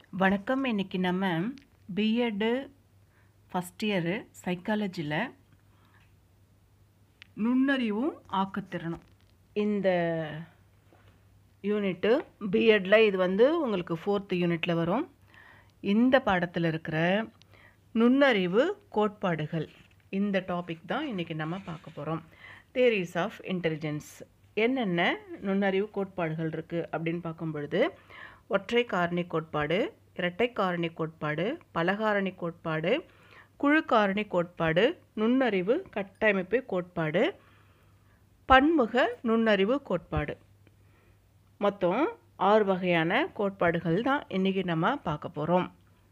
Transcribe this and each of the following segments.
வணக்கம். இன்னைக்கு நம்ம பிஎட் ஃபஸ்ட் இயர் சைக்காலஜியில் நுண்ணறிவும் ஆக்கத்திறனும் இந்த யூனிட்டு பிஎட்டில் இது உங்களுக்கு 4th யூனிட்டில் வரும். இந்த பாடத்தில் இருக்கிற நுண்ணறிவு கோட்பாடுகள் இந்த டாபிக் தான் இன்றைக்கி நம்ம பார்க்க போகிறோம். Theories of intelligence. என்னென்ன நுண்ணறிவு கோட்பாடுகள் இருக்குது அப்படின்னு பார்க்கும் பொழுது ஒற்றை காரணி கோட்பாடு, இரட்டை காரணி கோட்பாடு, பலகாரணி கோட்பாடு, குழு காரணி கோட்பாடு, நுண்ணறிவு கட்டமைப்பு கோட்பாடு, பன்முக நுண்ணறிவு கோட்பாடு. மொத்தம் 6 வகையான கோட்பாடுகள் தான் இன்றைக்கி நம்ம பார்க்க போகிறோம்.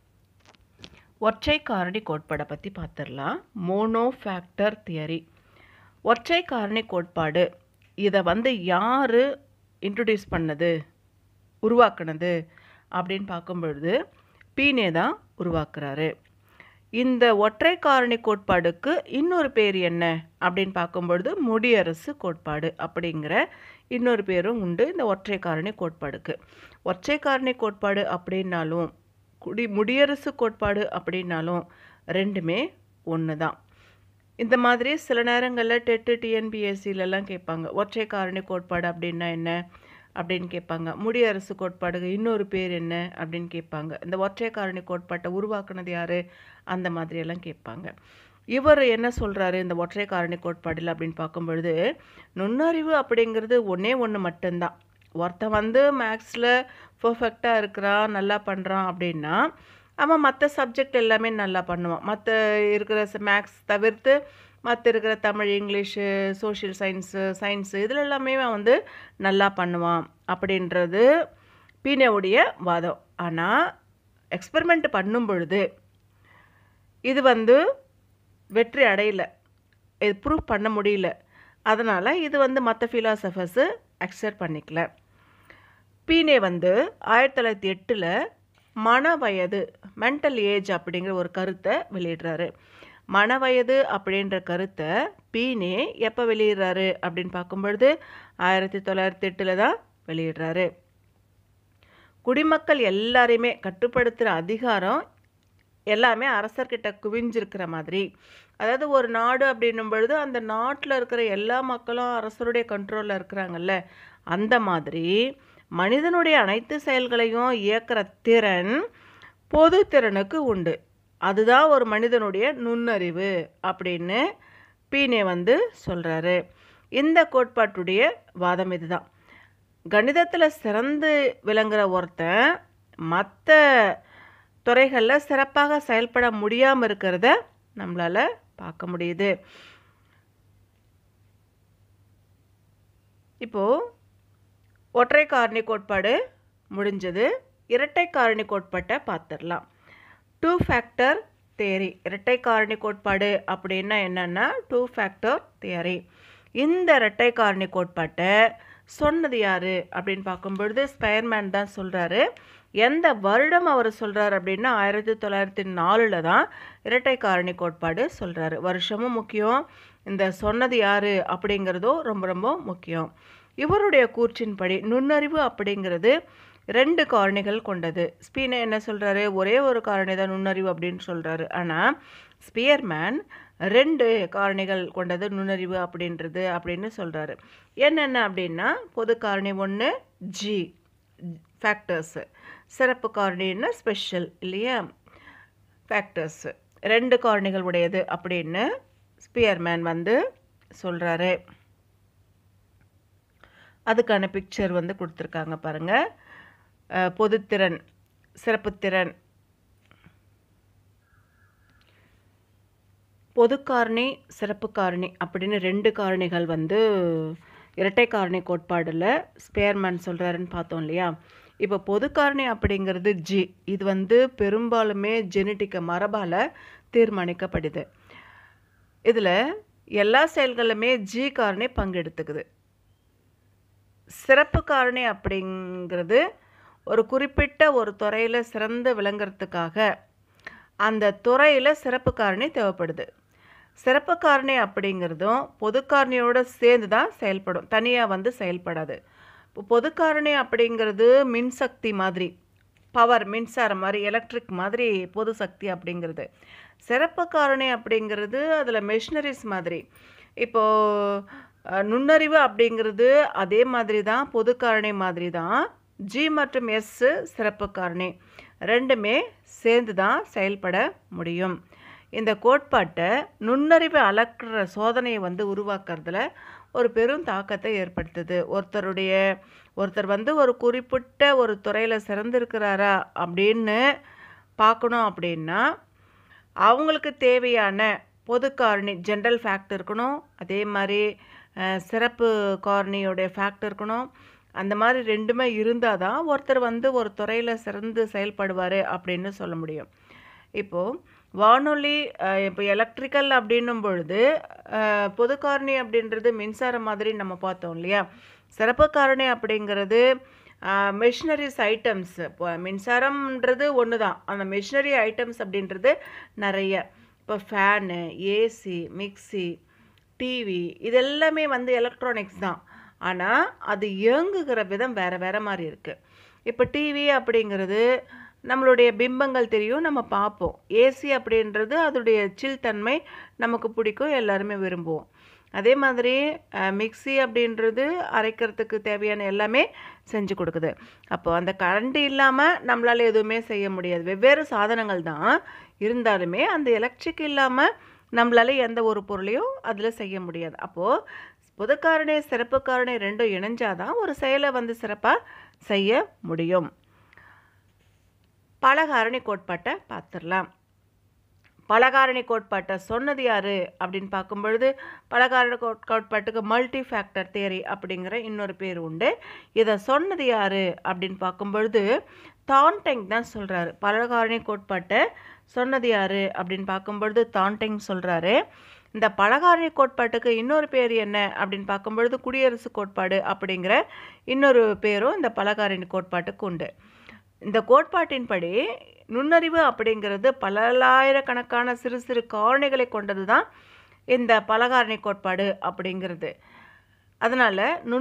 ஒற்றை காரணி கோட்பாடை பற்றி பார்த்துடலாம். Mono factor theory. ஒற்றை காரணி கோட்பாடு இதை யார் இன்ட்ரடியூஸ் பண்ணது, உருவாக்குனது அப்படின்னு பார்க்கும்பொழுது பீனே தான் உருவாக்குறாரு. இந்த ஒற்றை காரணி கோட்பாடுக்கு இன்னொரு பேர் என்ன அப்படின்னு பார்க்கும்பொழுது முடியரசு கோட்பாடு அப்படிங்கிற இன்னொரு பேரும் உண்டு இந்த ஒற்றை காரணி கோட்பாடுக்கு. ஒற்றை காரணி கோட்பாடு அப்படின்னாலும் முடியரசு கோட்பாடு அப்படின்னாலும் ரெண்டுமே ஒன்று தான். இந்த மாதிரி சில நேரங்களில் டெட்டு டிஎன்பிஎஸ்சிலெல்லாம் கேட்பாங்க, ஒற்றை காரணி கோட்பாடு அப்படின்னா என்ன அப்படின்னு கேட்பாங்க. முடியரசு கோட்பாடுக்கு இன்னொரு பேர் என்ன அப்படின்னு கேட்பாங்க. இந்த ஒற்றை காரணி கோட்பாட்டை உருவாக்குனது யார் அந்த மாதிரியெல்லாம் கேட்பாங்க. இவர் என்ன சொல்கிறாரு இந்த ஒற்றை காரணி கோட்பாடில் அப்படின்னு பார்க்கும்பொழுது, நுண்ணறிவு அப்படிங்கிறது ஒன்று மட்டும்தான். ஒருத்தன் மேக்ஸில் பர்ஃபெக்டாக இருக்கிறான், நல்லா பண்ணுறான் அப்படின்னா அவன் மற்ற சப்ஜெக்ட் எல்லாமே நல்லா பண்ணுவான். மற்ற இருக்கிற மேக்ஸ் தவிர்த்து மற்ற இருக்கிற தமிழ், இங்கிலீஷு, சோஷியல் சயின்ஸு இதில் எல்லாமே நல்லா பண்ணுவான் அப்படின்றது பீனேவுடைய வாதம். ஆனால் எக்ஸ்பெரிமெண்ட் பண்ணும் பொழுது இது வெற்றி அடையலை, இது ப்ரூவ் பண்ண முடியல. அதனால் இது மற்ற ஃபிலாசபர்ஸு அக்செப்ட் பண்ணிக்கல. பீனே 1908 மன வயது மென்டல் ஏஜ் அப்படிங்கிற ஒரு கருத்தை வெளியிடுறாரு. மன வயது அப்படின்ற கருத்தை பீனே எப்போ வெளியிடுறாரு அப்படின்னு பார்க்கும்பொழுது 1908 தான் வெளியிடுறாரு. குடிமக்கள் எல்லாரையுமே கட்டுப்படுத்துகிற அதிகாரம் எல்லாமே அரசர்கிட்ட குவிஞ்சிருக்கிற மாதிரி, அதாவது ஒரு நாடு அப்படின்னும் பொழுது அந்த நாட்டில் இருக்கிற எல்லா மக்களும் அரசருடைய கண்ட்ரோலில் இருக்கிறாங்கல்ல, அந்த மாதிரி மனிதனுடைய அனைத்து செயல்களையும் இயக்கிற திறன் பொது திறனுக்கு உண்டு. அதுதான் ஒரு மனிதனுடைய நுண்ணறிவு அப்படின்னு பீனே சொல்கிறாரு. இந்த கோட்பாட்டுடைய வாதம் இதுதான். கணிதத்தில் சிறந்து விளங்குற ஒருத்தன் மற்ற துறைகளில் சிறப்பாக செயல்பட முடியாமல் இருக்கிறத நம்மளால் பார்க்க முடியுது. இப்போது ஒற்றை காரணி கோட்பாடு முடிஞ்சது. இரட்டை காரணி கோட்பாட்டை பார்த்துடலாம். 2 ஃபேக்டர் தியரி. இரட்டை காரணி கோட்பாடு அப்படின்னா என்னென்னா 2 ஃபேக்டர் தியரி. இந்த இரட்டை காரணி கோட்பாட்டை சொன்னது யார் அப்படின்னு பார்க்கும்பொழுது ஸ்பையர்மேன் தான் சொல்கிறாரு. எந்த வருடம் அவர் சொல்கிறார் அப்படின்னா 1904 தான் இரட்டை காரணி கோட்பாடு சொல்கிறாரு. வருஷமும் முக்கியம், இந்த சொன்னது யார் அப்படிங்கிறதும் ரொம்ப ரொம்ப முக்கியம். இவருடைய கூற்றின்படி நுண்ணறிவு அப்படிங்கிறது 2 காரணிகள் கொண்டது. ஸ்பீனே என்ன சொல்கிறாரு, ஒரே ஒரு காரணி தான் நுண்ணறிவு அப்படின்னு சொல்கிறாரு. ஆனால் ஸ்பியர்மேன் 2 காரணிகள் கொண்டது நுண்ணறிவு அப்படின்றது அப்படின்னு சொல்கிறாரு. என்னென்ன அப்படின்னா பொது காரணி 1 ஜி ஃபேக்டர்ஸு, சிறப்பு காரணின்னா ஸ்பெஷல் இல்லையா ஃபேக்டர்ஸு, 2 காரணிகள் உடையது அப்படின்னு ஸ்பியர்மேன் சொல்கிறாரு. அதுக்கான பிக்சர் கொடுத்துருக்காங்க பாருங்கள். பொதுத்திறன், சிறப்புத்திறன், பொது காரணி, சிறப்பு காரணி அப்படின்னு 2 காரணிகள் இரட்டை காரணி கோட்பாடில் ஸ்பேர்மேன் சொல்கிறாருன்னு பார்த்தோம் இல்லையா. இப்போ பொது காரணி அப்படிங்கிறது ஜி. இது பெரும்பாலுமே ஜெனட்டிக்க மரபால் தீர்மானிக்கப்படுது. இதில் எல்லா செயல்களுமே ஜி காரணி பங்கெடுத்துக்குது. சிறப்பு காரணி அப்படிங்கிறது ஒரு குறிப்பிட்ட ஒரு துறையில் சிறந்து விளங்குறதுக்காக அந்த துறையில் சிறப்பு காரணி தேவைப்படுது. சிறப்பு காரணி அப்படிங்கிறதும் பொது காரணியோடு சேர்ந்து தான் செயல்படும், தனியாக செயல்படாது. இப்போ பொது காரணி அப்படிங்கிறது மின்சக்தி மாதிரி, பவர், மின்சாரம் மாதிரி, எலக்ட்ரிக் மாதிரி பொது சக்தி அப்படிங்கிறது. சிறப்பு காரணி அப்படிங்கிறது அதில் மெஷினரிஸ் மாதிரி. இப்போது நுண்ணறிவு அப்படிங்கிறது அதே மாதிரி தான், பொது காரணி மாதிரி தான். ஜி மற்றும் எஸ் சிறப்பு காரணி, ரெண்டுமே சேர்ந்து தான் செயல்பட முடியும். இந்த கோட்பாட்டை நுண்ணறிவு அளக்கிற சோதனையை உருவாக்குறதுல ஒரு பெரும் தாக்கத்தை ஏற்படுத்துது. ஒருத்தர் ஒரு குறிப்பிட்ட ஒரு துறையில் சிறந்திருக்கிறாரா அப்படின்னு பார்க்கணும் அப்படின்னா அவங்களுக்கு தேவையான பொது காரணி, ஜென்ரல் ஃபேக்ட் இருக்கணும். அதே மாதிரி சிறப்பு காரணியோடைய ஃபேக்ட் இருக்கணும். அந்த மாதிரி ரெண்டுமே இருந்தால் தான் ஒருத்தர் ஒரு துறையில் சிறந்து செயல்படுவார் அப்படின்னு சொல்ல முடியும். இப்போது வானொலி, இப்போ எலக்ட்ரிக்கல் அப்படின்னும் பொழுது பொது காரணி அப்படின்றது மின்சாரம் மாதிரி நம்ம பார்த்தோம் இல்லையா. சிறப்பு காரணி அப்படிங்கிறது மெஷினரிஸ் ஐட்டம்ஸ். இப்போ மின்சாரம்ன்றது ஒன்று தான், அந்த மெஷினரி ஐட்டம்ஸ் அப்படின்றது நிறைய. இப்போ ஃபேனு, ஏசி, மிக்சி, டிவி, இதெல்லாமே எலக்ட்ரானிக்ஸ் தான். ஆனால் அது இயங்குகிற விதம் வேறு வேறு மாதிரி இருக்குது. இப்போ டிவி அப்படிங்கிறது நம்மளுடைய பிம்பங்கள் தெரியும், நம்ம பார்ப்போம். ஏசி அப்படின்றது அதோடைய சில் தன்மை நமக்கு பிடிக்கும், எல்லாருமே விரும்புவோம். அதே மாதிரி மிக்சி அப்படின்றது அரைக்கிறதுக்கு தேவையான எல்லாமே செஞ்சு கொடுக்குது. அப்போது அந்த கரண்ட் இல்லாமல் நம்மளால் எதுவுமே செய்ய முடியாது. வெவ்வேறு சாதனங்கள் தான் இருந்தாலுமே அந்த எலக்ட்ரிக் இல்லாமல் நம்மளால் எந்த ஒரு பொருளையும் அதில் செய்ய முடியாது. அப்போது பொது காரணி, சிறப்பு காரணி ரெண்டும் இணைஞ்சாதான் ஒரு செயலை சிறப்பாக செய்ய முடியும். பலகாரணி கோட்பாட்டை பார்த்துடலாம். பலகாரணி கோட்பாட்டை சொன்னது யார் அப்படின்னு பார்க்கும்பொழுது, பலகாரணி கோட்பாட்டுக்கு மல்டி ஃபேக்டர் தியரி அப்படிங்கிற இன்னொரு பேர் உண்டு. இதை சொன்னது யார் அப்படின்னு பார்க்கும்பொழுது தான்டெங் தான் சொல்கிறாரு. பலகாரணி கோட்பாட்டை சொன்னது யார் அப்படின்னு பார்க்கும்பொழுது தான்டெங் சொல்கிறாரு. இந்த பலகாரணி கோட்பாட்டுக்கு இன்னொரு பேர் என்ன அப்படின்னு பார்க்கும்பொழுது குடியரசு கோட்பாடு அப்படிங்கிற இன்னொரு பேரும் இந்த பலகாரணி கோட்பாட்டுக்கு உண்டு. இந்த கோட்பாட்டின்படி நுண்ணறிவு அப்படிங்கிறது பல்லாயிரக்கணக்கான சிறு சிறு காரணிகளை கொண்டது தான் இந்த பலகாரணி கோட்பாடு அப்படிங்கிறது. அதனால்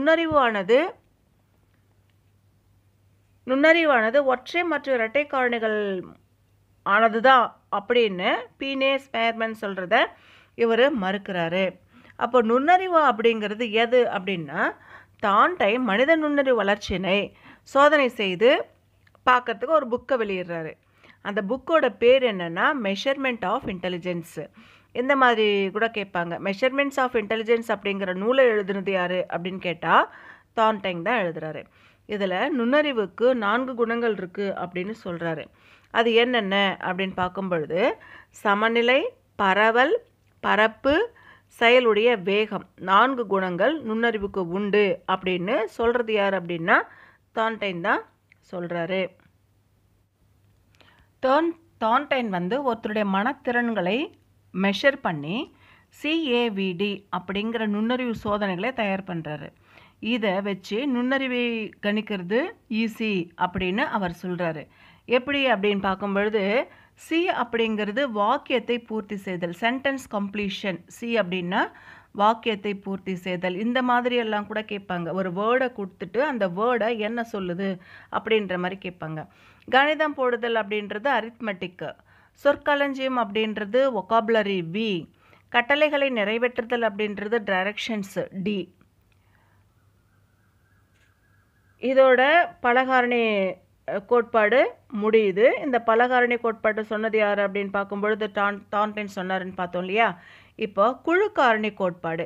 நுண்ணறிவானது ஒற்றை மற்றும் இரட்டை காரணிகள் ஆனது தான் அப்படின்னு பீனே ஸ்பேர்மன் சொல்கிறத இவர் மறுக்கிறாரு. அப்போ நுண்ணறிவு அப்படிங்கிறது எது அப்படின்னா, தான்டைம் மனித நுண்ணறிவு வளர்ச்சியினை சோதனை செய்து பார்க்கறதுக்கு ஒரு புக்கை வெளியிடுறாரு. அந்த புக்கோட பேர் என்னென்னா மெஷர்மெண்ட் ஆஃப் இன்டெலிஜென்ஸ். இந்த மாதிரி கூட கேட்பாங்க. மெஷர்மெண்ட்ஸ் ஆஃப் இன்டெலிஜென்ஸ் அப்படிங்கிற நூலை எழுதுனது யார் அப்படின்னு கேட்டால் தான்டைங் தான் எழுதுறாரு. இதில் நுண்ணறிவுக்கு 4 குணங்கள் இருக்குது அப்படின்னு சொல்கிறாரு. அது என்னென்ன அப்படின்னு பார்க்கும்பொழுது சமநிலை, பரவல், பரப்பு, செயலுடைய வேகம், 4 குணங்கள் நுண்ணறிவுக்கு உண்டு அப்படின்னு சொல்கிறது யார் அப்படின்னா தான்டைன் தான் சொல்கிறாரு. தான்டைன் ஒருத்தருடைய மனத்திறன்களை மெஷர் பண்ணி CAVD அப்படிங்கிற நுண்ணறிவு சோதனைகளை தயார் பண்ணுறாரு. இதை வச்சு நுண்ணறிவை கணிக்கிறது ஈஸி அப்படின்னு அவர் சொல்கிறாரு. எப்படி அப்படின்னு பார்க்கும்பொழுது சி அப்படிங்கிறது வாக்கியத்தை பூர்த்தி செய்தல், சென்டென்ஸ் கம்ப்ளீஷன். சி அப்படின்னா வாக்கியத்தை பூர்த்தி செய்தல். இந்த மாதிரி எல்லாம் கூட கேட்பாங்க. ஒரு வேர்டை கொடுத்துட்டு அந்த வேர்டை என்ன சொல்லுது அப்படின்ற மாதிரி கேட்பாங்க. கணிதம் போடுதல் அப்படின்றது அரித்மெட்டிக்கு. சொற்களஞ்சியம் அப்படின்றது ஒகாபுலரி வி. கட்டளைகளை நிறைவேற்றுதல் அப்படின்றது டைரக்ஷன்ஸ் டி. இதோட பலகாரணி கோட்பாடு முடியுது. இந்த பலகாரணி கோட்பாடு சொன்னது யார் அப்படின்னு பார்க்கும்பொழுது தான்டைன் சொன்னாருன்னு பார்த்தோம் இல்லையா. இப்போ குழு காரணி கோட்பாடு,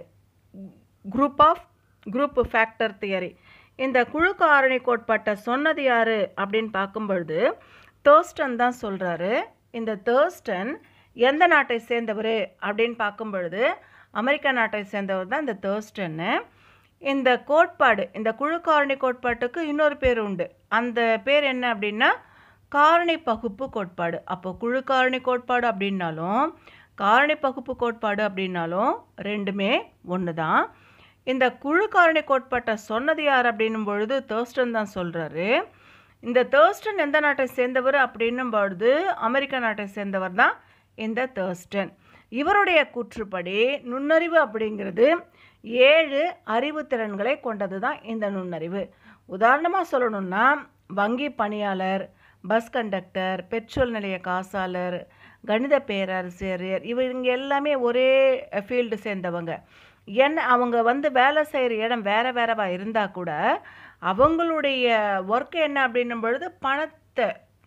குரூப் ஃபேக்டர் தியரி. இந்த குழு காரணி கோட்பாட்டை சொன்னது யார் அப்படின்னு பார்க்கும்பொழுது தர்ஸ்டன் தான் சொல்கிறாரு. இந்த தர்ஸ்டன் எந்த நாட்டை சேர்ந்தவர் அப்படின்னு பார்க்கும்பொழுது அமெரிக்கா நாட்டை சேர்ந்தவர் தான் இந்த தர்ஸ்டன்னு. இந்த கோட்பாடு, இந்த குழு காரணி கோட்பாட்டுக்கு இன்னொரு பேர் உண்டு. அந்த பேர் என்ன அப்படின்னா காரணி பகுப்பு கோட்பாடு. அப்போ குழு காரணி கோட்பாடு அப்படின்னாலும் காரணி பகுப்பு கோட்பாடு அப்படின்னாலும் ரெண்டுமே ஒன்று தான். இந்த குழு காரணி கோட்பாட்டை சொன்னது யார் அப்படின்னும் பொழுது தர்ஸ்டன் தான் சொல்கிறாரு. இந்த தர்ஸ்டன் எந்த நாட்டை சேர்ந்தவர் அப்படின்னும் பொழுது அமெரிக்கா நாட்டை சேர்ந்தவர் தான் இந்த தர்ஸ்டன். இவருடைய கூற்றுப்படி நுண்ணறிவு அப்படிங்கிறது 7 அறிவு திறன்களை கொண்டது தான் இந்த நுண்ணறிவு. உதாரணமாக சொல்லணும்னா வங்கி பணியாளர், பஸ் கண்டக்டர், பெட்ரோல் நிலைய காசாளர், கணித பேராசிரியர், இவங்க எல்லாமே ஒரே ஃபீல்டு சேர்ந்தவங்க. அவங்க வந்து வேலை செய்கிற இடம் வேறு வேறவா இருந்தால் கூட அவங்களுடைய ஒர்க் என்ன அப்படின்னும் பொழுது பணத்தை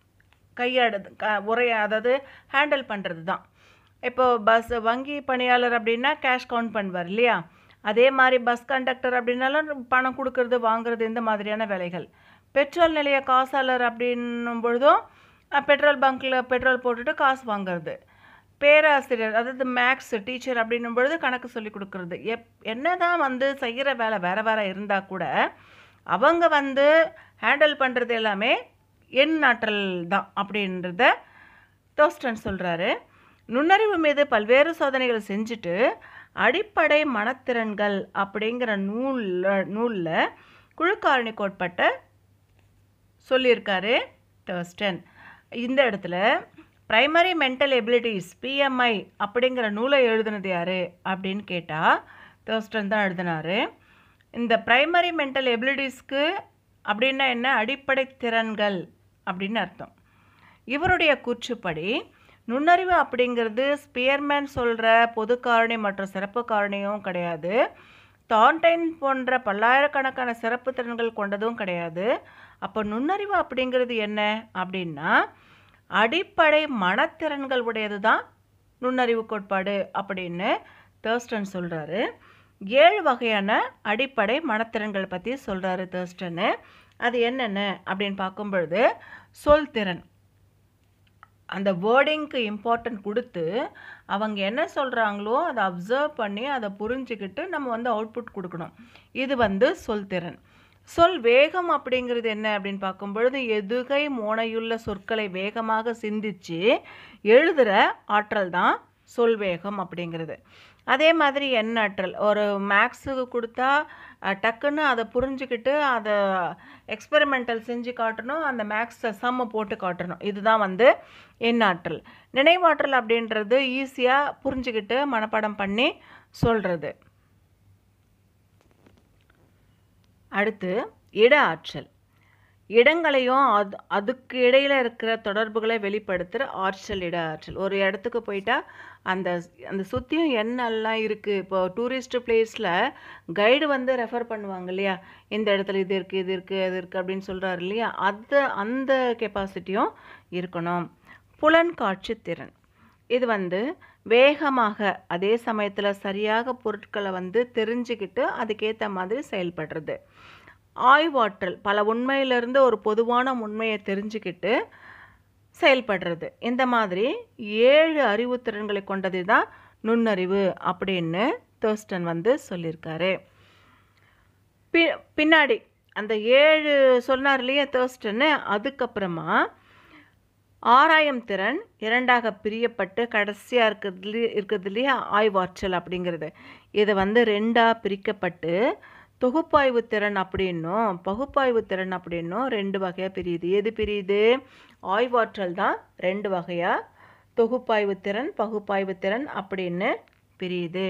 அதாவது ஹேண்டில் பண்ணுறது தான். இப்போது வங்கி பணியாளர் அப்படின்னா கேஷ் கவுண்ட் பண்ணுவார் இல்லையா, அதே மாதிரி பஸ் கண்டக்டர் அப்படின்னாலும் பணம் கொடுக்கறது வாங்குறது இந்த மாதிரியான வேலைகள். பெட்ரோல் நிலைய காசாளர் அப்படின்னும் பொழுதும் பெட்ரோல் பங்க்கில் பெட்ரோல் போட்டுட்டு காசு வாங்குறது. பேராசிரியர் அதாவது மேக்ஸ் டீச்சர் அப்படின்னும் பொழுது கணக்கு சொல்லி கொடுக்கறது. என்ன தான் வந்து செய்கிற வேலை வேறு வேறு இருந்தால் கூட அவங்க வந்து ஹேண்டில் பண்ணுறது எல்லாமே எண்ணாற்றல் தான் அப்படின்றத தோஸ்டன் சொல்கிறாரு. நுண்ணறிவு மீது பல்வேறு சோதனைகள் செஞ்சுட்டு அடிப்படை மனத்திறன்கள் அப்படிங்கிற நூலில் குழுக்காரணி கோட்பாட்டை சொல்லியிருக்காரு தோஸ்டன். இந்த இடத்துல பிரைமரி மென்டல் எபிலிட்டிஸ் PMI அப்படிங்கிற நூலை எழுதுனது யார் அப்படின்னு கேட்டால் தோஸ்டன் தான் எழுதினார். இந்த பிரைமரி மென்டல் எபிலிட்டிஸ்க்கு அப்படின்னா என்ன, அடிப்படை திறன்கள் அப்படின்னு அர்த்தம். இவருடைய கூற்றுப்படி நுண்ணறிவு அப்படிங்கிறது ஸ்பியர்மேன் சொல்கிற பொது காரணி மற்றும் சிறப்பு காரணியும் கிடையாது, தான்டைன் போன்ற பல்லாயிரக்கணக்கான சிறப்பு திறன்கள் கொண்டதும் கிடையாது. அப்போ நுண்ணறிவு அப்படிங்கிறது என்ன அப்படின்னா அடிப்படை மனத்திறன்கள் உடையது தான் நுண்ணறிவு கோட்பாடு அப்படின்னு தோஸ்டன் சொல்கிறாரு. 7 வகையான அடிப்படை மனத்திறன்கள் பற்றி சொல்கிறாரு தோஸ்டன்னு. அது என்னென்ன அப்படின்னு பார்க்கும்பொழுது சொல் திறன், அந்த வேர்டிங்க்கு இம்பார்ட்டன்ட் கொடுத்து அவங்க என்ன சொல்கிறாங்களோ அதை அப்சர்வ் பண்ணி அதை புரிஞ்சுக்கிட்டு நம்ம வந்து அவுட்புட் கொடுக்கணும். இது வந்து சொல் திறன். சொல் வேகம் அப்படிங்கிறது என்ன அப்படின்னு பார்க்கும்பொழுது எதுகை மோனையுள்ள சொற்களை வேகமாக சிந்தித்து எழுதுகிற ஆற்றல் தான் சொல் வேகம் அப்படிங்கிறது. அதே மாதிரி எண்ணாற்றல், ஒரு மேக்ஸுக்கு கொடுத்தா டக்குன்னு அதை புரிஞ்சுக்கிட்டு அதை எக்ஸ்பெரிமெண்டல் செஞ்சு காட்டணும், அந்த மேக்ஸை சம்மை போட்டு காட்டணும். இதுதான் வந்து எண்ணாற்றல். நினைவாற்றல் அப்படின்றது ஈஸியாக புரிஞ்சுக்கிட்டு மனப்பாடம் பண்ணி சொல்கிறது. அடுத்து இட ஆற்றல். இடங்களையும் அதுக்கு இடையில் இருக்கிற தொடர்புகளை வெளிப்படுத்துகிற ஆற்றல் இட ஆற்றல். ஒரு இடத்துக்கு போயிட்டா அந்த அந்த சுற்றியும் என்னெல்லாம் இருக்குது. இப்போ டூரிஸ்ட் பிளேஸில் கைடு வந்து ரெஃபர் பண்ணுவாங்க இல்லையா, இந்த இடத்துல இது இருக்குது இது இருக்குது அது இருக்குது அப்படின்னு சொல்கிறாரு இல்லையா, அந்த கெப்பாசிட்டியும் இருக்கணும். புலன்காட்சி திறன், இது வந்து வேகமாக அதே சமயத்தில் சரியாக பொருட்களை வந்து தெரிஞ்சுக்கிட்டு அதுக்கேற்ற மாதிரி செயல்படுறது. ஆய்வாற்றல், பல உண்மையிலிருந்து ஒரு பொதுவான உண்மையை தெரிஞ்சுக்கிட்டு செயல்படுறது. இந்த மாதிரி 7 அறிவுத்திறன்களை கொண்டது தான் நுண்ணறிவு அப்படின்னு தோஸ்டன் வந்து சொல்லியிருக்காரு. பின்னாடி அந்த 7 சொன்னார் இல்லையா தோஸ்டன்னு, அதுக்கப்புறமா ஆராயும் திறன் 2ஆக பிரியப்பட்டு கடைசியாக இருக்கிறது இல்லையா ஆய்வாற்றல் அப்படிங்கிறது, இதை வந்து 2ஆக பிரிக்கப்பட்டு தொகுப்பாய்வு திறன் அப்படின்னும் பகுப்பாய்வு திறன் அப்படின்னும் 2 வகையாக பிரியுது. எது பிரியுது? ஆய்வாற்றல் தான் 2 வகையாக தொகுப்பாய்வு திறன் பகுப்பாய்வு திறன் அப்படின்னு பிரியுது.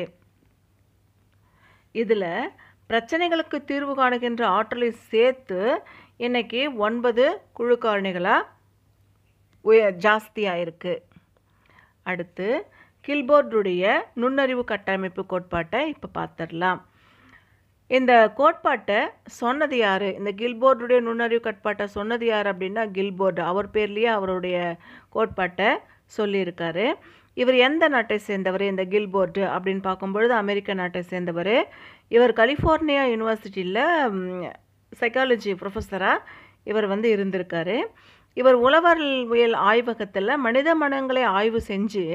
இதில் பிரச்சனைகளுக்கு தீர்வு காணுகின்ற ஆற்றலை சேர்த்து இன்னைக்கு 9 குழு காரணிகளாக ஜாஸ்தியாக இருக்குது. அடுத்து கில்போர்டுடைய நுண்ணறிவு கட்டமைப்பு கோட்பாட்டை இப்போ பார்த்துடலாம். இந்த கோட்பாட்டை சொன்னது யார்? இந்த கில்போர்டுடைய நுண்ணறிவு கோட்பாட்டை சொன்னது யார் அப்படின்னா கில்போர்டு. அவர் பேர்லேயே அவருடைய கோட்பாட்டை சொல்லியிருக்காரு. இவர் எந்த நாட்டை சேர்ந்தவர் இந்த கில்போர்டு அப்படின்னு பார்க்கும்பொழுது அமெரிக்க நாட்டை சேர்ந்தவர். இவர் கலிஃபோர்னியா யூனிவர்சிட்டியில் சைக்காலஜி ப்ரொஃபஸராக இவர் வந்து இருந்திருக்காரு. இவர் உளவியல் ஆய்வகத்தில் மனித மனங்களை ஆய்வு செஞ்சு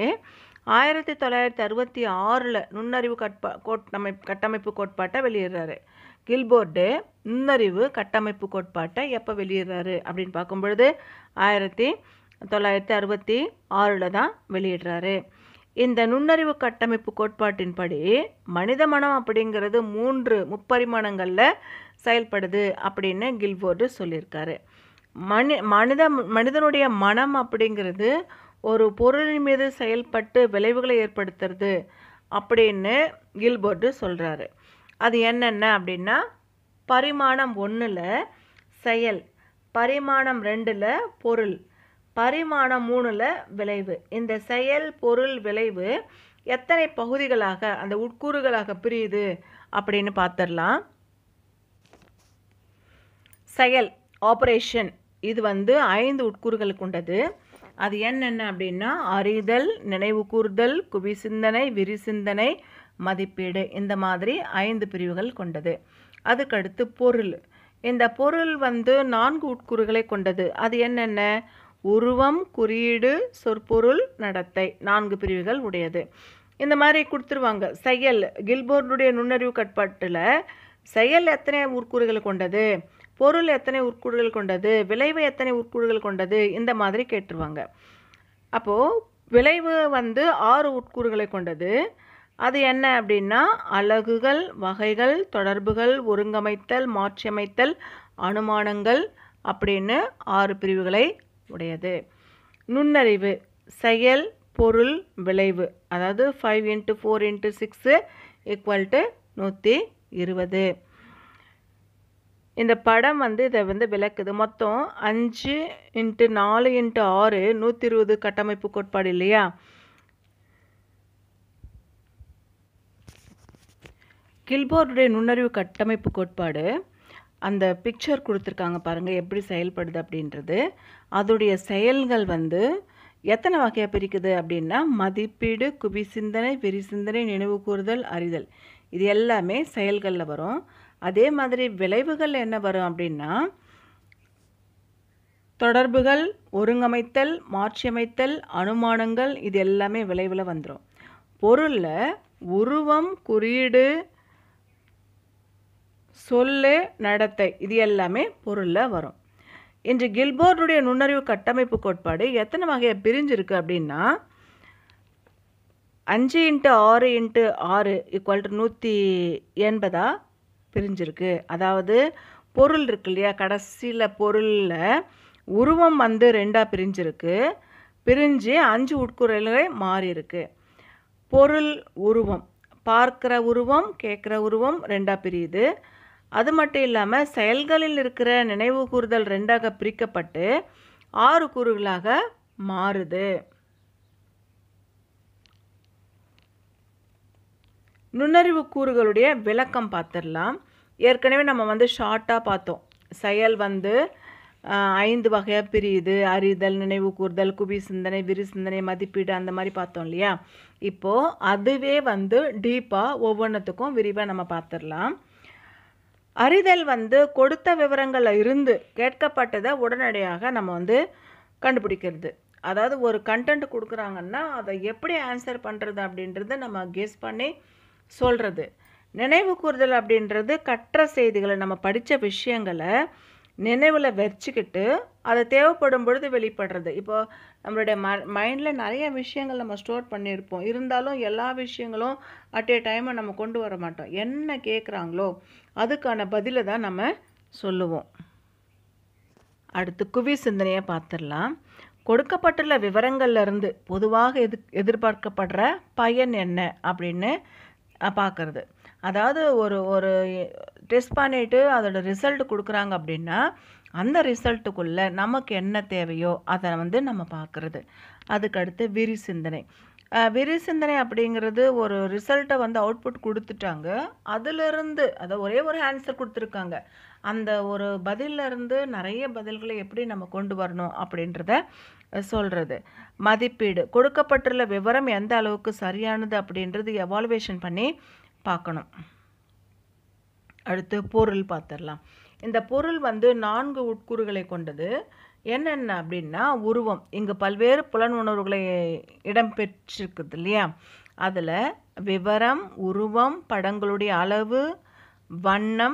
1966 நுண்ணறிவு கட்டமைப்பு கோட்பாட்டை வெளியிடுறாரு. கில்போர்டு நுண்ணறிவு கட்டமைப்பு கோட்பாட்டை எப்போ வெளியிடுறாரு அப்படின்னு பார்க்கும்பொழுது 1966 தான் வெளியிடுறாரு. இந்த நுண்ணறிவு கட்டமைப்பு கோட்பாட்டின்படி மனித மனம் அப்படிங்கிறது 3 முப்பரிமாணங்களில் செயல்படுது அப்படின்னு கில்போர்டு சொல்லியிருக்காரு. மனிதனுடைய மனம் அப்படிங்கிறது ஒரு பொருளின் மீது செயல்பட்டு விளைவுகளை ஏற்படுத்துறது அப்படின்னு கில்போர்டு சொல்கிறாரு. அது என்னென்ன அப்படின்னா பரிமாணம் 1ல் செயல், பரிமாணம் 2ல் பொருள், பரிமாணம் 3ல் விளைவு. இந்த செயல் பொருள் விளைவு எத்தனை பகுதிகளாக அந்த உட்கூறுகளாக பிரியுது அப்படின்னு பார்த்துடலாம். செயல் ஆபரேஷன் இது 5 உட்கூறுகள் கொண்டது. அது என்னென்ன அப்படின்னா அறிதல், நினைவு கூர்தல், குவி சிந்தனை, விரி சிந்தனை, மதிப்பீடு, இந்த மாதிரி 5 பிரிவுகள் கொண்டது. அதுக்கடுத்து பொருள். இந்த பொருள் 4 உட்கூறுகளை கொண்டது. அது என்னென்ன? உருவம், குறியீடு, சொற்பொருள், நடத்தை, 4 பிரிவுகள் உடையது. இந்த மாதிரி கொடுத்துருவாங்க. செயல் கில்போர்டுடைய நுண்ணறிவு கட்பாட்டில் செயல் எத்தனை உட்கூறுகள் கொண்டது, பொருள் எத்தனை உட்கூறுகள் கொண்டது, விளைவு எத்தனை உட்கூறுகள் கொண்டது, இந்த மாதிரி கேட்டுருவாங்க. அப்போது விளைவு 6 உட்கூறுகளை கொண்டது. அது என்ன அப்படின்னா அலகுகள், வகைகள், தொடர்புகள், ஒருங்கமைத்தல், மாற்றியமைத்தல், அனுமானங்கள் அப்படின்னு 6 பிரிவுகளை உடையது. நுண்ணறிவு செயல் பொருள் விளைவு, அதாவது 5 × 4 × 6 = 120. இந்த படம் இதை விளக்குது. மொத்தம் 5 × 4 × 6 120 கட்டமைப்பு கோட்பாடு இல்லையா? கில்போர்டுடைய நுண்ணறிவு கட்டமைப்பு கோட்பாடு அந்த பிக்சர் கொடுத்துருக்காங்க பாருங்கள், எப்படி செயல்படுது அப்படின்றது. அதோடைய செயல்கள் எத்தனை வகையாக பிரிக்குது அப்படின்னா மதிப்பீடு, குவி சிந்தனை, விரி சிந்தனை, நினைவு கூறுதல், அறிதல், இது எல்லாமே செயல்களில் வரும். அதே மாதிரி விளைவுகள் என்ன வரும் அப்படின்னா தொடர்புகள், ஒருங்கமைத்தல், மாற்றியமைத்தல், அனுமானங்கள், இது எல்லாமே விளைவில் வந்துடும். பொருளில் உருவம், குறியீடு, சொல்லு, நடத்தை, இது எல்லாமே பொருளில் வரும். இன்று கில்போர்டுடைய நுண்ணறிவு கட்டமைப்பு கோட்பாடு எத்தனை வகையை பிரிஞ்சிருக்கு அப்படின்னா 5 × 6 × 6 = 180 பிரிஞ்சிருக்கு. அதாவது பொருள் இருக்கு இல்லையா, கடைசியில் பொருளில் உருவம் 2ஆக பிரிஞ்சிருக்கு. பிரிஞ்சு 5 உட்கூறுகளை மாறி இருக்கு. பொருள் உருவம், பார்க்குற உருவம், கேட்குற உருவம் 2ஆக பிரியுது. அது மட்டும் இல்லாமல் செயல்களில் இருக்கிற நினைவு கூறுதல் 2ஆக பிரிக்கப்பட்டு 6 கூறுகளாக மாறுது. நுண்ணறிவு கூறுகளுடைய விளக்கம் பார்த்துடலாம். ஏற்கனவே நம்ம ஷார்ட்டாக பார்த்தோம். செயல் 5 வகையாக பிரியுது. அறிதல், நினைவு கூர்தல், குவி சிந்தனை, விரி சிந்தனை, மதிப்பீடு, அந்த மாதிரி பார்த்தோம் இல்லையா? இப்போது அதுவே டீப்பாக ஒவ்வொன்றுத்துக்கும் விரிவாக நம்ம பார்த்துடலாம். அறிதல் கொடுத்த விவரங்களில் இருந்து கேட்கப்பட்டதை உடனடியாக நம்ம கண்டுபிடிக்கிறது. அதாவது ஒரு கண்டென்ட் கொடுக்குறாங்கன்னா அதை எப்படி ஆன்சர் பண்ணுறது அப்படின்றது நம்ம கெஸ் பண்ணி சொல்கிறது. நினைவு கூர்தல் அப்படின்றது கற்ற செய்திகளை, நம்ம படித்த விஷயங்களை நினைவில் வச்சுக்கிட்டு அதை தேவைப்படும் பொழுது வெளிப்படுறது. இப்போது நம்மளுடைய மைண்டில் நிறைய விஷயங்கள் நம்ம ஸ்டோர் பண்ணியிருப்போம். இருந்தாலும் எல்லா விஷயங்களும் அட் ஏ டைமை நம்ம கொண்டு வர மாட்டோம். என்ன கேட்குறாங்களோ அதுக்கான பதிலை தான் நம்ம சொல்லுவோம். அடுத்து குவி சிந்தனையை பார்த்துடலாம். கொடுக்கப்பட்டுள்ள விவரங்கள்லேருந்து பொதுவாக எதிர்பார்க்கப்படுற பயன் என்ன அப்படின்னு பார்க்குறது. அதாவது ஒரு டெஸ்ட் பண்ணிவிட்டு அதோட ரிசல்ட் கொடுக்குறாங்க அப்படின்னா அந்த ரிசல்ட்டுக்குள்ளே நமக்கு என்ன தேவையோ அதை நம்ம பார்க்குறது. அதுக்கடுத்து விரி சிந்தனை. விரி சிந்தனை அப்படிங்கிறது ஒரு ரிசல்ட்டை அவுட்புட் கொடுத்துட்டாங்க, அதிலிருந்து அதை ஒரே ஒரு ஆன்சர் கொடுத்துருக்காங்க, அந்த ஒரு பதிலிருந்து நிறைய பதில்களை எப்படி நம்ம கொண்டு வரணும் அப்படின்றத சொல்கிறது. மதிப்பீடு, கொடுக்கப்பட்டுள்ள விவரம் எந்த அளவுக்கு சரியானது அப்படின்றது எவாலுவேஷன் பண்ணி பார்க்கணும். அடுத்து பொருள் பார்த்துடலாம். இந்த பொருள் 4 உட்கூறுகளை கொண்டது. என்னென்ன அப்படின்னா உருவம், இங்கு பல்வேறு புலன் உணர்வுகளை இடம்பெற்றிருக்குது இல்லையா? அதில் விவரம், உருவம், படங்களுடைய அளவு, வண்ணம்,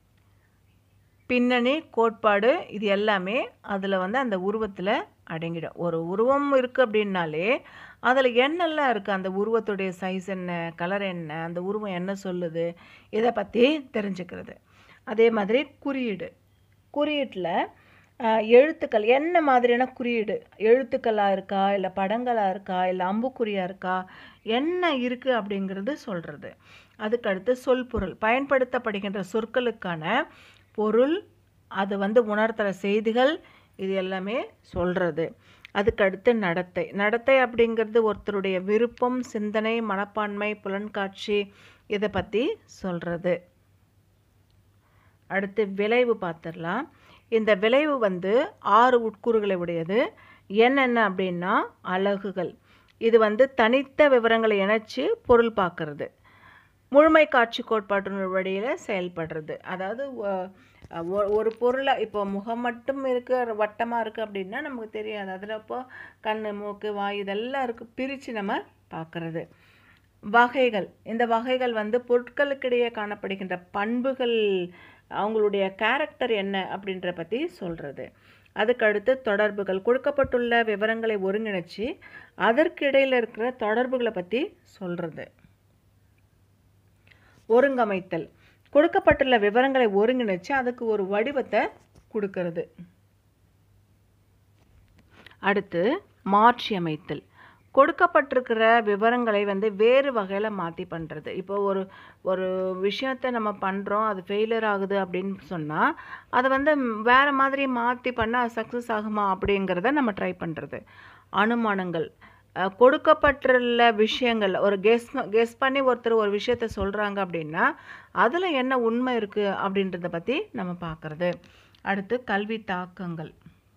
பின்னணி, கோட்பாடு, இது எல்லாமே அதில் அந்த உருவத்தில் அடங்கிடும். ஒரு உருவம் இருக்குது அப்படின்னாலே அதில் என்னெல்லாம் இருக்குது, அந்த உருவத்துடைய சைஸ் என்ன, கலர் என்ன, அந்த உருவம் என்ன சொல்லுது, இதை பற்றி தெரிஞ்சுக்கிறது. அதே மாதிரி குறியீடு, குறியீட்டில் எழுத்துக்கள் என்ன மாதிரியான குறியீடு, எழுத்துக்களாக இருக்கா, இல்லை படங்களாக இருக்கா, இல்லை அம்புக்குறியாக இருக்கா, என்ன இருக்குது அப்படிங்கிறது சொல்கிறது. அதுக்கடுத்து சொல் பொருள், பயன்படுத்தப்படுகின்ற சொற்களுக்கான பொருள், அது வந்து உணர்த்துற செய்திகள் இது எல்லாமே சொல்கிறது. அதுக்கடுத்து நடத்தை. நடத்தை அப்படிங்கிறது ஒருத்தருடைய விருப்பம், சிந்தனை, மனப்பான்மை, புலன்காட்சி இதை பற்றி சொல்கிறது. அடுத்து விளைவு பார்த்துடலாம். இந்த விளைவு வந்து 6 உட்கூறுகளை உடையது. என்னென்ன அப்படின்னா அலகுகள். இது வந்து தனித்த விவரங்களை இணைச்சி பொருள் பார்க்கறது. முழுமை காட்சி கோட்பாட்டின் வழியில் செயல்படுறது. அதாவது ஒரு பொருளை இப்போ முகம் மட்டும் இருக்குது, வட்டமாக இருக்குது அப்படின்னா நமக்கு தெரியாது. அதில் இப்போ கண், மூக்கு, வாய் இதெல்லாம் இருக்குது, பிரித்து நம்ம பார்க்குறது. வகைகள். இந்த வகைகள் வந்து பொருட்களுக்கிடையே காணப்படுகின்ற பண்புகள், அவங்களுடைய கேரக்டர் என்ன அப்படின்ற பற்றி சொல்கிறது. அதுக்கடுத்து தொடர்புகள். கொடுக்கப்பட்டுள்ள விவரங்களை ஒருங்கிணைச்சி அதற்கு இடையில் இருக்கிற தொடர்புகளை பற்றி சொல்கிறது. ஒருங்கமைத்தல். கொடுக்கப்பட்டுள்ள விவரங்களை ஒருங்கிணைச்சு அதுக்கு ஒரு வடிவத்தை கொடுக்கிறது. அடுத்து மாற்றி அமைத்தல். கொடுக்கப்பட்டிருக்கிற விவரங்களை வந்து வேறு வகையில் மாற்றி பண்ணுறது. இப்போ ஒரு விஷயத்தை நம்ம பண்ணுறோம், அது ஃபெயிலியர் ஆகுது அப்படின்னு சொன்னால் அதை வந்து வேறு மாதிரி மாற்றி பண்ணால் சக்ஸஸ் ஆகுமா அப்படிங்கிறத நம்ம ட்ரை பண்ணுறது. அனுமானங்கள். கொடுக்கப்பட்டுள்ள விஷயங்கள் ஒரு கெஸ் பண்ணி ஒருத்தர் ஒரு விஷயத்த சொல்கிறாங்க அப்படின்னா அதில் என்ன உண்மை இருக்குது அப்படின்றத பற்றி நம்ம பார்க்குறது. அடுத்து கல்வி தாக்கங்கள்.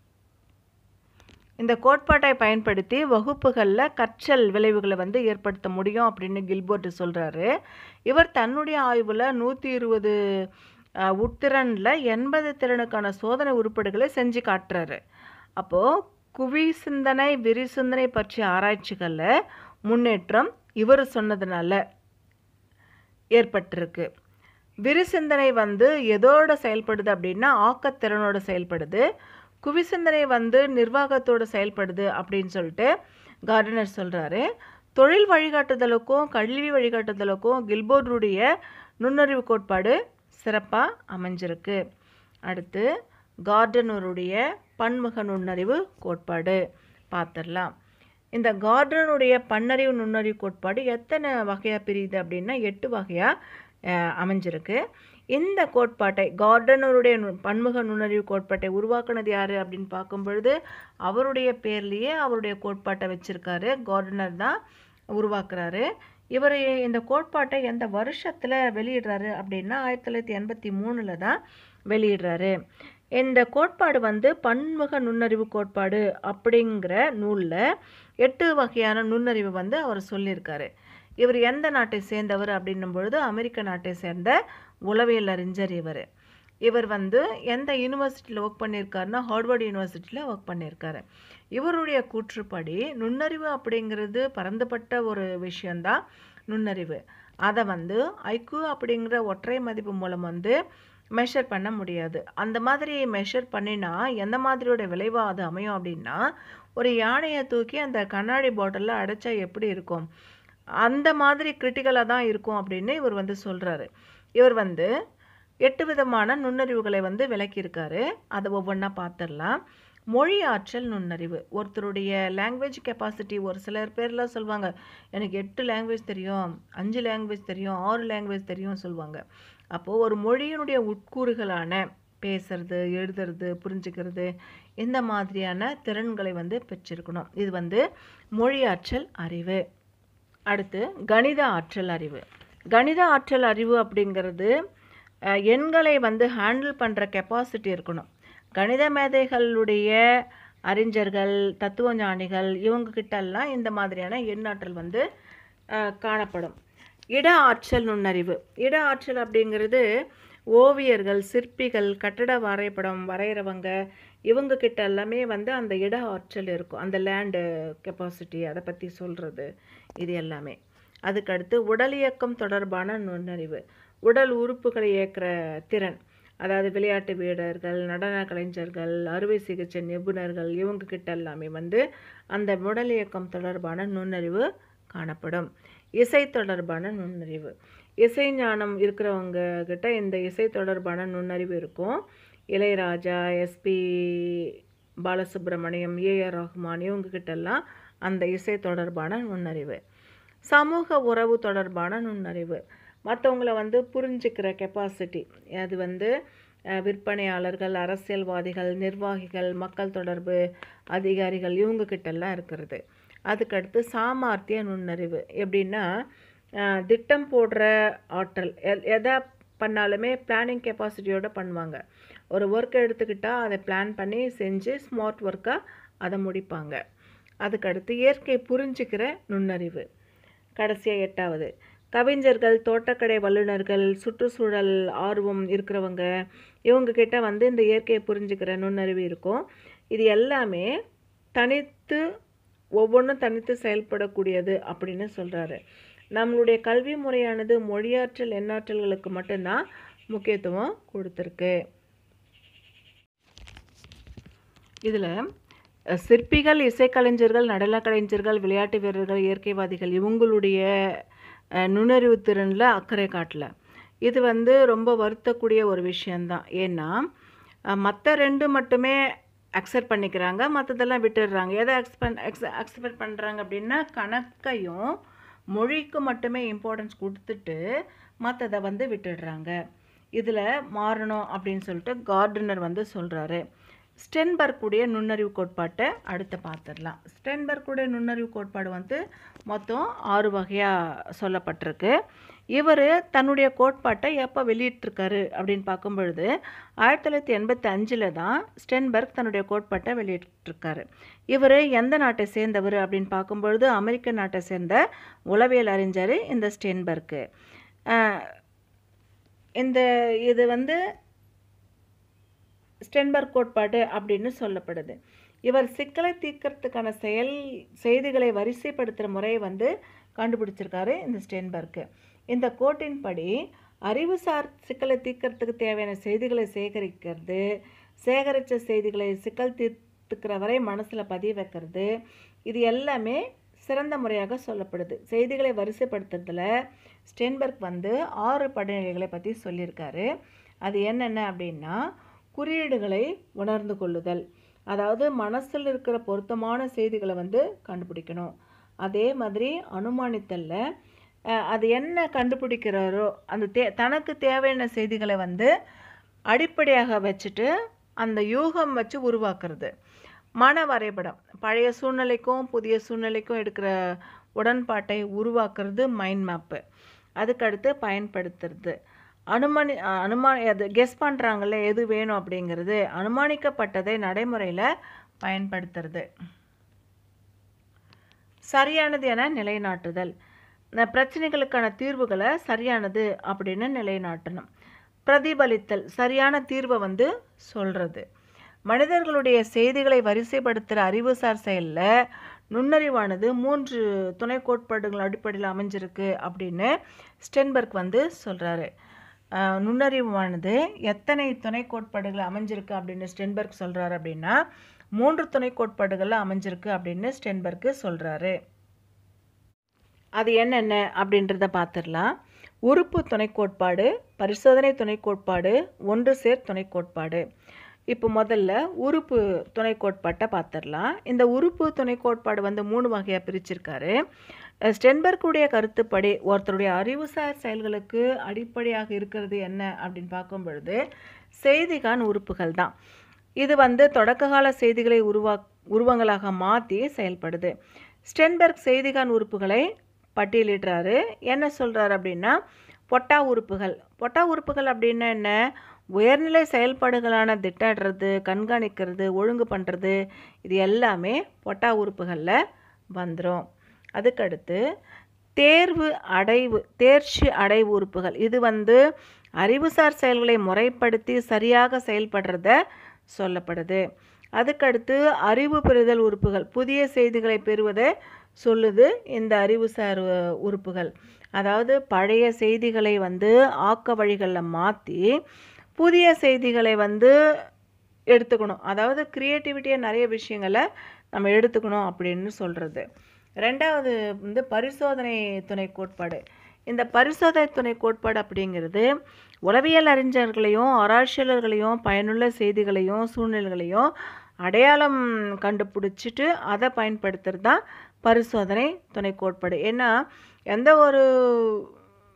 இந்த கோட்பாட்டை பயன்படுத்தி வகுப்புகளில் கற்றல் விளைவுகளை வந்து ஏற்படுத்த முடியும் அப்படின்னு கில்பர்ட் சொல்கிறாரு. இவர் தன்னுடைய ஆய்வில் 120 உட்திறனில் 80 திறனுக்கான சோதனை உருப்படிகளை செஞ்சு காட்டுறாரு. அப்போது குவி சிந்தனை, விரி சிந்தனை பற்றிய ஆராய்ச்சிகளில் முன்னேற்றம் இவர் சொன்னதுனால ஏற்பட்டிருக்கு. விரி சிந்தனை வந்து எதோட செயல்படுது அப்படின்னா ஆக்கத்திறனோட செயல்படுது. குவி சிந்தனை வந்து நிர்வாகத்தோடு செயல்படுது அப்படின்னு சொல்லிட்டு கார்டனர் சொல்கிறாரு. தொழில் வழிகாட்டுதலுக்கும் கல்வி வழிகாட்டுதலுக்கும் கில்போர்டுடைய நுண்ணறிவு கோட்பாடு சிறப்பாக அமைஞ்சிருக்கு. அடுத்து கார்டனருடைய பன்முக நுண்ணறிவு கோட்பாடு பார்த்துடலாம். இந்த கார்டனருடைய பன்னறிவு நுண்ணறிவு கோட்பாடு எத்தனை வகையாக பிரியுது அப்படின்னா 8 வகையாக அமைஞ்சிருக்கு. இந்த கோட்பாட்டை கார்டனருடைய பன்முக நுண்ணறிவு கோட்பாட்டை உருவாக்குனது யார் அப்படின்னு பார்க்கும் பொழுது அவருடைய பேர்லேயே அவருடைய கோட்பாட்டை வச்சுருக்காரு. கார்டனர் தான் உருவாக்குறாரு. இவர் இந்த கோட்பாட்டை எந்த வருஷத்தில் வெளியிடுறாரு அப்படின்னா 1983 தான் வெளியிடுறாரு. இந்த கோட்பாடு வந்து பன்முக நுண்ணறிவு கோட்பாடு அப்படிங்கிற நூலில் 8 வகையான நுண்ணறிவு வந்து அவர் சொல்லியிருக்காரு. இவர் எந்த நாட்டை சேர்ந்தவர் அப்படின்னும் பொழுது அமெரிக்க நாட்டை சேர்ந்த உளவியல் அறிஞர் இவர். இவர் வந்து எந்த யூனிவர்சிட்டியில் ஒர்க் பண்ணியிருக்காருன்னா ஹார்வர்ட் யூனிவர்சிட்டியில் ஒர்க் பண்ணியிருக்காரு. இவருடைய கூற்றுப்படி நுண்ணறிவு அப்படிங்கிறது பரந்துபட்ட ஒரு விஷயந்தான் நுண்ணறிவு. அதை வந்து ஐக்யூ அப்படிங்கிற ஒற்றை மதிப்பு மூலம் வந்து மெஷர் பண்ண முடியாது. அந்த மாதிரி மெஷர் பண்ணினா எந்த மாதிரியோட விளைவாக அது அமையும் அப்படின்னா ஒரு யானையை தூக்கி அந்த கண்ணாடி பாட்டிலில் அடைச்சா எப்படி இருக்கும் அந்த மாதிரி கிரிட்டிக்கலாக தான் இருக்கும் அப்படின்னு இவர் வந்து சொல்கிறாரு. இவர் வந்து 8 விதமான நுண்ணறிவுகளை வந்து விளக்கியிருக்காரு. அதை ஒவ்வொன்றா பார்த்துடலாம். மொழி ஆற்றல் நுண்ணறிவு. ஒருத்தருடைய லாங்குவேஜ் கெப்பாசிட்டி. ஒரு சிலர் பேர்லாம் சொல்லுவாங்க எனக்கு 8 லாங்குவேஜ் தெரியும், 5 லாங்குவேஜ் தெரியும், 6 லாங்குவேஜ் தெரியும் சொல்லுவாங்க. அப்போது ஒரு மொழியினுடைய உட்கூறுகளான பேசுறது, எழுதுறது, புரிஞ்சுக்கிறது இந்த மாதிரியான திறன்களை வந்து பெற்றிருக்கணும். இது வந்து மொழி ஆற்றல் அறிவு. அடுத்து கணித ஆற்றல் அறிவு. கணித ஆற்றல் அறிவு அப்படிங்கிறது எண்களை வந்து ஹேண்டில் பண்ணுற கெப்பாசிட்டி இருக்கணும். கணித மேதைகளுடைய அறிஞர்கள், தத்துவ ஞானிகள் இவங்கக்கிட்டெல்லாம் இந்த மாதிரியான எண்ணாற்றல் வந்து காணப்படும். இட ஆற்றல் நுண்ணறிவு. இட ஆற்றல் அப்படிங்கிறது ஓவியர்கள், சிற்பிகள், கட்டட வரைபடம் வரைகிறவங்க இவங்கக்கிட்ட எல்லாமே வந்து அந்த இட ஆற்றல் இருக்கும். அந்த லேண்டு கெப்பாசிட்டி அதை பற்றி சொல்கிறது இது எல்லாமே. அதுக்கடுத்து உடல் இயக்கம் தொடர்பான நுண்ணறிவு. உடல் உறுப்புகளை இயக்கிற திறன். அதாவது விளையாட்டு வீரர்கள், நடன கலைஞர்கள், அறுவை சிகிச்சை நிபுணர்கள் இவங்கக்கிட்ட எல்லாமே வந்து அந்த உடல் இயக்கம் தொடர்பான நுண்ணறிவு காணப்படும். இசை தொடர்பான நுண்ணறிவு. இசை ஞானம் இருக்கிறவங்க கிட்ட இந்த இசை தொடர்பான நுண்ணறிவு இருக்கும். இளையராஜா, எஸ்பி பாலசுப்ரமணியம், ஏஆர் ரஹ்மான் இவங்கக்கிட்டெல்லாம் அந்த இசை தொடர்பான நுண்ணறிவு. சமூக உறவு தொடர்பான நுண்ணறிவு. மற்றவங்கள வந்து புரிஞ்சுக்கிற கெப்பாசிட்டி. அது வந்து விற்பனையாளர்கள், அரசியல்வாதிகள், நிர்வாகிகள், மக்கள் தொடர்பு அதிகாரிகள் இவங்கக்கிட்டெல்லாம் இருக்கிறது. அதுக்கடுத்து சாமர்த்திய நுண்ணறிவு எப்படின்னா திட்டம் போடுற ஆற்றல். எதை பண்ணாலுமே பிளானிங் கெப்பாசிட்டியோடு பண்ணுவாங்க. ஒரு ஒர்க்கை எடுத்துக்கிட்டால் அதை பிளான் பண்ணி செஞ்சு ஸ்மார்ட் ஒர்க்காக அதை முடிப்பாங்க. அதுக்கடுத்து இயற்கை புரிஞ்சுக்கிற நுண்ணறிவு. கடைசியாக 8வது கவிஞர்கள், தோட்டக்கடை வல்லுநர்கள், சுற்றுச்சூழல் ஆர்வம் இருக்கிறவங்க இவங்கக்கிட்ட இந்த இயற்கையை புரிஞ்சுக்கிற நுண்ணறிவு இருக்கும். இது எல்லாமே தனித்து ஒவ்வொன்றும் தனித்து செயல்படக்கூடியது அப்படின்னு சொல்கிறாரு. நம்மளுடைய கல்வி முறையானது மொழியாற்றல் எண்ணாற்றல்களுக்கு மட்டும்தான் முக்கியத்துவம் கொடுத்துருக்கு. இதில் சிற்பிகள், இசைக்கலைஞர்கள், நடன கலைஞர்கள், விளையாட்டு வீரர்கள், இயற்கைவாதிகள் இவங்களுடைய நுண்ணறிவு திறனில் அக்கறை காட்டல. இது ரொம்ப வருத்தக்கூடிய ஒரு விஷயந்தான். ஏன்னா மற்ற 2 மட்டுமே அக்செப்ட் பண்ணிக்கிறாங்க, மற்றதெல்லாம் விட்டுடுறாங்க. எதை அக்செப்ட் பண்ணுறாங்க அப்படின்னா கணக்கையும் மொழிக்கு மட்டுமே இம்பார்ட்டன்ஸ் கொடுத்துட்டு மற்றதை விட்டுடுறாங்க. இதில் மாறணும் அப்படின்னு சொல்லிட்டு கார்டனர் சொல்கிறாரு. ஸ்டென்பர்க்குடைய நுண்ணறிவு கோட்பாட்டை அடுத்து பார்த்துடலாம். ஸ்டென்பர்க்குடைய நுண்ணறிவு கோட்பாடு மொத்தம் 6 வகையாக சொல்லப்பட்டிருக்கு. இவர் தன்னுடைய கோட்பாட்டை எப்போ வெளியிட்டிருக்காரு அப்படின்னு பார்க்கும் பொழுது 1985 தான் ஸ்டென்பர்க் தன்னுடைய கோட்பாட்டை வெளியிட்டிருக்காரு. இவர் எந்த நாட்டை சேர்ந்தவர் அப்படின்னு பார்க்கும்பொழுது அமெரிக்க நாட்டை சேர்ந்த உளவியல் அறிஞர் இந்த ஸ்டென்பர்க்கு. இது ஸ்டென்பர்க் கோட்பாடு அப்படின்னு சொல்லப்படுது. இவர் சிக்கலை தீர்க்கறதுக்கான செய்திகளை வரிசைப்படுத்துகிற முறையை கண்டுபிடிச்சிருக்காரு இந்த ஸ்டென்பர்க்கு. இந்த கோட்டின்படி அறிவுசார் சிக்கலை தீர்க்கறதுக்கு தேவையான செய்திகளை சேகரித்த செய்திகளை சிக்கல் தீர்த்துக்கிற வரை மனசில் பதிய வைக்கிறது, இது எல்லாமே சிறந்த முறையாக சொல்லப்படுது. செய்திகளை வரிசைப்படுத்துறதுல ஸ்டென்பர்க் 6 படிநிலைகளை பற்றி சொல்லியிருக்காரு. அது என்னென்ன அப்படின்னா குறியீடுகளை உணர்ந்து கொள்ளுதல், அதாவது மனசில் இருக்கிற பொருத்தமான செய்திகளை கண்டுபிடிக்கணும். அதே மாதிரி அனுமானித்தல்ல அது என்ன கண்டுபிடிக்கிறாரோ அந்த தனக்கு தேவையான செய்திகளை அடிப்படையாக வச்சுட்டு அந்த யூகம் வச்சு உருவாக்குறது. மன வரைபடம், பழைய சூழ்நிலைக்கும் புதிய சூழ்நிலைக்கும் எடுக்கிற உடன்பாட்டை உருவாக்குறது மைண்ட் மேப்பு. அதுக்கடுத்து பயன்படுத்துறது. அது கெஸ் பண்ணுறாங்கல்ல எது வேணும் அப்படிங்கிறது, அனுமானிக்கப்பட்டதை நடைமுறையில் பயன்படுத்துறது. சரியானது என நிலைநாட்டுதல், பிரச்சனைகளுக்கான தீர்வுகளை சரியானது அப்படின்னு நிலைநாட்டணும். பிரதிபலித்தல், சரியான தீர்வை சொல்கிறது. மனிதர்களுடைய செய்திகளை வரிசைப்படுத்துகிற அறிவுசார் செயலில் நுண்ணறிவானது 3 துணை கோட்பாடுகள் அடிப்படையில் அமைஞ்சிருக்கு அப்படின்னு ஸ்டென்பர்க் சொல்கிறாரு. நுண்ணறிவானது எத்தனை துணை கோட்பாடுகள் அமைஞ்சிருக்கு அப்படின்னு ஸ்டென்பர்க் சொல்கிறாரு அப்படின்னா 3 துணை கோட்பாடுகளில் அமைஞ்சிருக்கு அப்படின்னு ஸ்டென்பர்க் சொல்கிறாரு. அது என்னென்ன அப்படின்றத பார்த்துடலாம். உறுப்பு துணை கோட்பாடு, பரிசோதனை துணை கோட்பாடு, ஒன்று சேர் துணை கோட்பாடு. இப்போ முதல்ல உறுப்பு துணை கோட்பாட்டை பார்த்துடலாம். இந்த உறுப்பு துணை கோட்பாடு 3 வகையாக பிரிச்சிருக்காரு. ஸ்டென்பர்க்குடைய கருத்துப்படி ஒருத்தருடைய அறிவுசார் செயல்களுக்கு அடிப்படையாக இருக்கிறது என்ன அப்படின்னு பார்க்கும் பொழுது செய்திகான் உறுப்புகள் தான். இது தொடக்ககால செய்திகளை உருவங்களாக மாற்றி செயல்படுது. ஸ்டென்பர்க் செய்திகான் உறுப்புகளை பட்டியலிடுறாரு. என்ன சொல்கிறாரு அப்படின்னா பொட்டா உறுப்புகள் அப்படின்னா என்ன? உயர்நிலை செயல்பாடுகளான திட்டமிடுறது, கண்காணிக்கிறது, ஒழுங்கு பண்ணுறது, இது எல்லாமே பொட்டா உறுப்புகளில் வந்துடும். அதுக்கடுத்து தேர்ச்சி அடைவு உறுப்புகள். இது அறிவுசார் செயல்களை முறைப்படுத்தி சரியாக செயல்படுறத சொல்லப்படுது. அதுக்கடுத்து அறிவு பெறுதல் உறுப்புகள், புதிய செய்திகளை பெறுவதை சொல்லுது இந்த அறிவுசார் உறுப்புகள். அதாவது பழைய செய்திகளை ஆக்க வழிகளில் மாற்றி புதிய செய்திகளை எடுத்துக்கணும். அதாவது கிரியேட்டிவிட்டியாக நிறைய விஷயங்களை நம்ம எடுத்துக்கணும் அப்படின்னு சொல்கிறது. ரெண்டாவது பரிசோதனை துணை கோட்பாடு. இந்த பரிசோதனை துணை கோட்பாடு அப்படிங்கிறது உளவியல் அறிஞர்களையும் ஆராய்ச்சியாளர்களையும் பயனுள்ள செய்திகளையும் சூழ்நிலைகளையும் அடையாளம் கண்டுபிடிச்சிட்டு அதை பயன்படுத்துறது தான் பரிசோதனை துணை கோட்பாடு. ஏன்னா எந்த ஒரு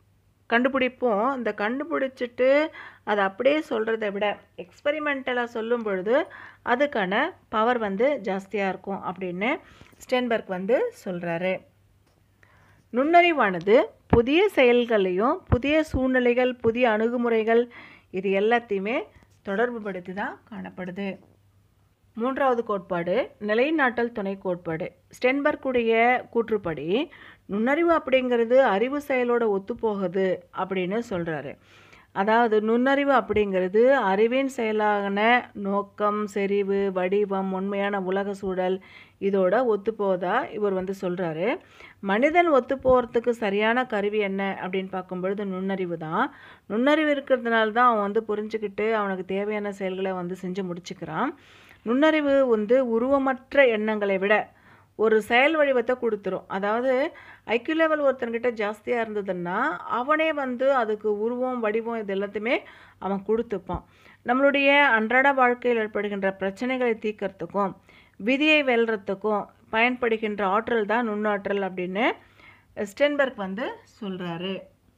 கண்டுபிடிப்போம். இந்த கண்டுபிடிச்சிட்டு அதை அப்படியே சொல்கிறத விட எக்ஸ்பெரிமெண்டலாக சொல்லும் பொழுது அதுக்கான பவர் வந்து ஜாஸ்தியாக இருக்கும் அப்படின்னு ஸ்டென்பர்க் வந்து சொல்கிறாரு. நுண்ணறிவானது புதிய செயல்களையும் புதிய சூழ்நிலைகள் புதிய அணுகுமுறைகள் இது எல்லாத்தையுமே தொடர்பு படுத்தி தான் காணப்படுது. மூன்றாவது கோட்பாடு நிலைநாட்டல் துணை கோட்பாடு. ஸ்டென்பர்க்குடைய கூற்றுப்படி நுண்ணறிவு அப்படிங்கிறது அறிவு செயலோட ஒத்துப்போகுது அப்படின்னு சொல்கிறாரு. அதாவது நுண்ணறிவு அப்படிங்கிறது அறிவின் செயலான நோக்கம், செறிவு, வடிவம், உண்மையான உலக சூழல் இதோட ஒத்துப்போதா இவர் வந்து சொல்கிறாரு. மனிதன் ஒத்துப்போகிறதுக்கு சரியான கருவி என்ன அப்படின்னு பார்க்கும்பொழுது நுண்ணறிவு தான். நுண்ணறிவு இருக்கிறதுனால தான் அவன் வந்து புரிஞ்சுக்கிட்டு அவனுக்கு தேவையான செயல்களை வந்து செஞ்சு முடிச்சுக்கிறான். நுண்ணறிவு வந்து உருவமற்ற எண்ணங்களை விட ஒரு செயல் வடிவத்தை கொடுத்துரும். அதாவது ஐக்யூ லெவல் ஒருத்தன்கிட்ட ஜாஸ்தியாக இருந்ததுன்னா அவனே வந்து அதுக்கு உருவம் வடிவம் இது எல்லாத்தையுமே அவன் கொடுத்துப்பான். நம்மளுடைய அன்றாட வாழ்க்கையில் ஏற்படுகின்ற பிரச்சனைகளை தீர்க்கறதுக்கும் விதியை வெல்றதுக்கும் பயன்படுகின்ற ஆற்றல் தான் நுண்ணாற்றல் அப்படின்னு ஸ்டென்பர்க் வந்து சொல்கிறாரு.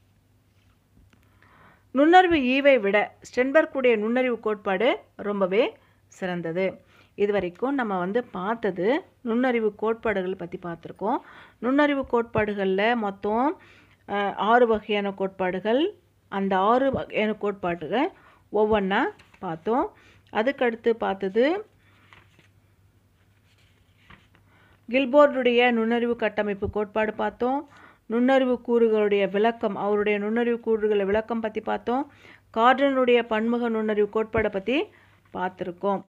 நுண்ணறிவு ஈவை விட ஸ்டென்பர்க்குடைய நுண்ணறிவு கோட்பாடு ரொம்பவே சிறந்தது. இது வரைக்கும் நம்ம வந்து பார்த்தது நுண்ணறிவு கோட்பாடுகள் பற்றி பார்த்துருக்கோம். நுண்ணறிவு கோட்பாடுகளில் மொத்தம் 6 வகையான கோட்பாடுகள். அந்த 6 வகையான கோட்பாடுகள் ஒவ்வொன்றா பார்த்தோம். அதுக்கடுத்து பார்த்தது கில்போர்டுடைய நுண்ணறிவு கட்டமைப்பு கோட்பாடு பார்த்தோம். நுண்ணறிவு கூறுகளுடைய விளக்கம், அவருடைய நுண்ணறிவு கூறுகளை விளக்கம் பற்றி பார்த்தோம். கார்டனுடைய பன்முக நுண்ணறிவு கோட்பாடை பற்றி பார்த்துருக்கோம்.